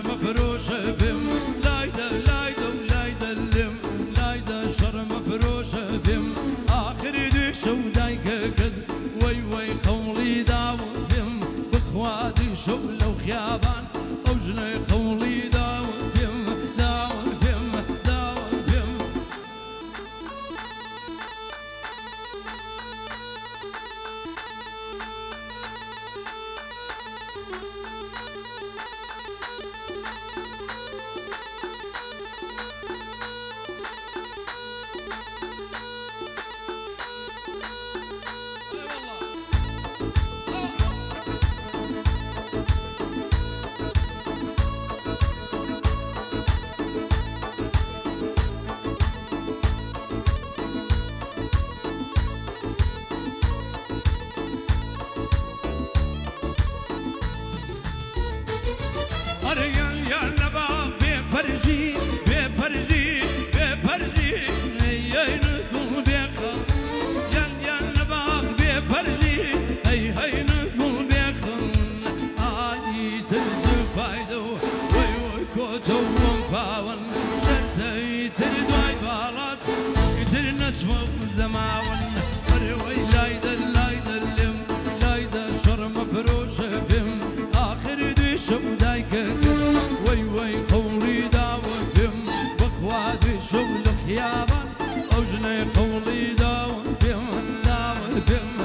مفروش بهم لايدا لايدا ولايدا اللم لايدا شر مفروش بهم آخر ديش ودايك كذ وي وي خولي داون بهم بخوادي شغل وخيابان أوجني خولي داون بهم داون بهم داون بهم اسمه زماون روي لايدا لايدا اللم لايدا شر مفروش بهم آخر ديش ودايك وي وي قولي داون بهم بخوادي شغل خيابان أوجني قولي داون بهم داون بهم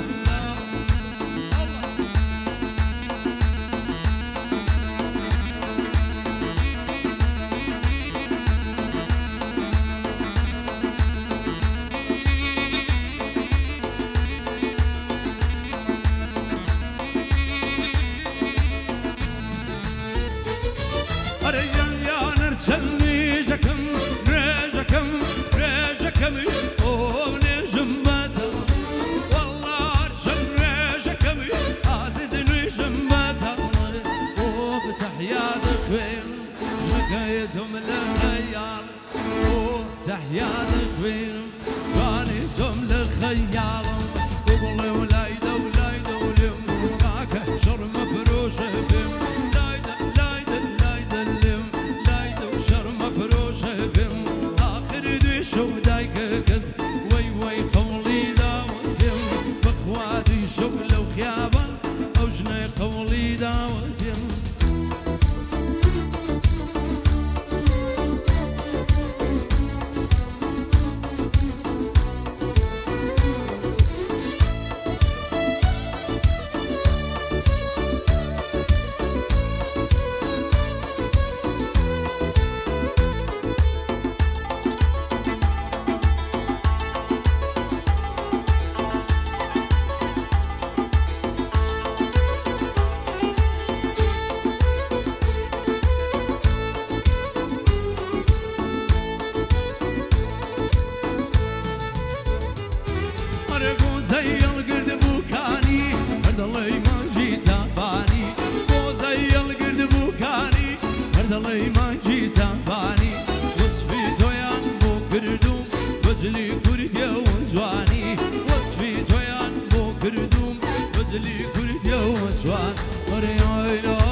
تحيات خوينم جانيتم لخيالهم قبل ولايدا ولايدا ولم كاك شر مفروش بهم لايدا لايدا لايدا اللم لايدا وشر مفروش بهم آخر ديش ودايك كذ وي وي قولي داون بهم بخوادي شغل وخيابان أوجني قولي داون بهم زي القرد بوكاني هرد الله ما جيت باني بو زي القرد بوكاني هرد الله ما جيت باني وصفي تويان بو كردوم بجلي كرديا وجواني وصفي تويان بو كردوم بجلي كرديا وجوان وريا